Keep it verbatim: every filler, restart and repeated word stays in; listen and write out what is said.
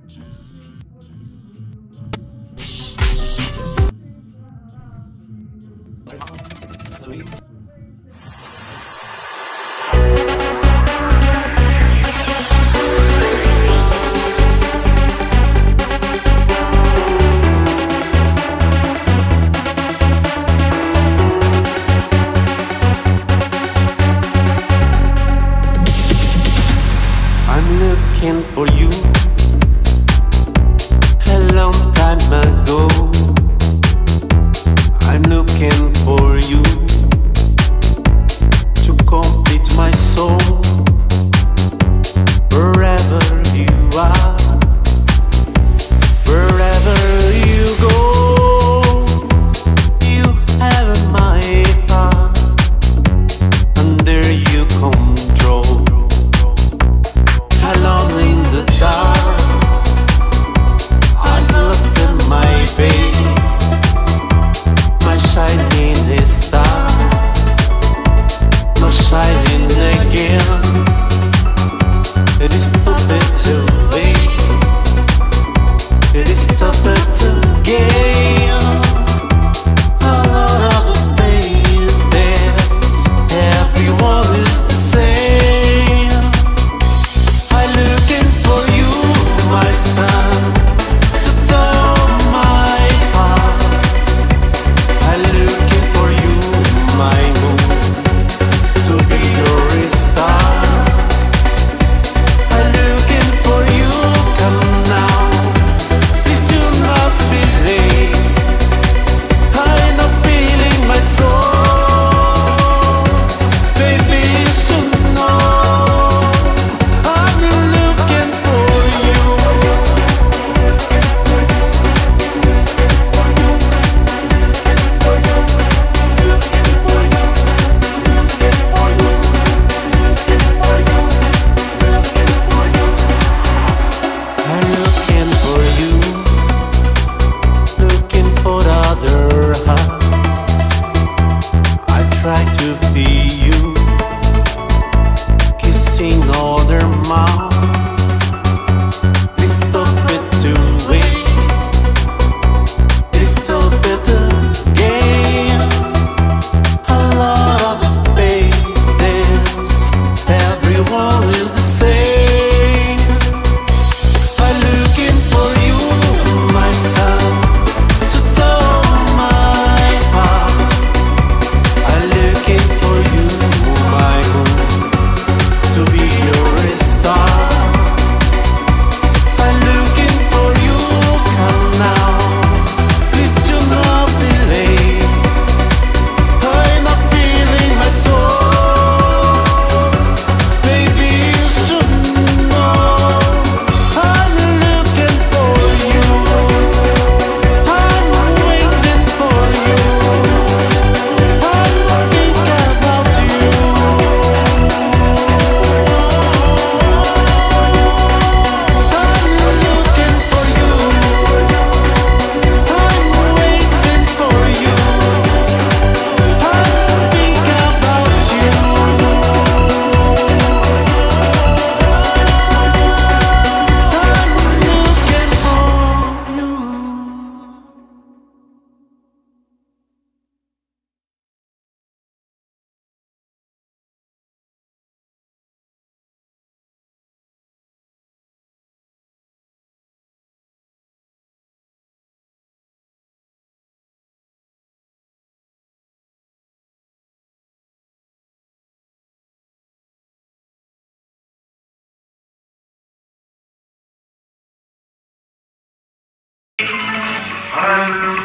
I'm looking for you a long time ago. I'm looking for you to complete my soul. Wherever you are, wherever you go, you have my heart under your control. Alone in the dark, I've lost in my face, my shining star, no shining again. It is too bad to wait, it is too bad to gain a lot of faces. Everyone is the same. I'm looking for you, my son, to tell my heart. I'm looking for you, my moon, to be your star. I'm looking for you, come now, please do not be late. I'm not feeling my soul, baby, you should know. I'm looking for you. I'm looking for you, looking for other hearts. I try to feel you, kissing other mouth. Please stop it to wait, please stop it again. A lot of faces, everyone is the same. I'm looking for you, my son, to tell my heart. I'm looking for you, my moon, to be your star. I'm looking for you, come now, please do not be late. I'm not feeling my soul, baby, you should know. I'm looking for you, I'm waiting for you, I think about you. I'm looking for you, I'm waiting for you, I think about you. I'm looking for you. I'm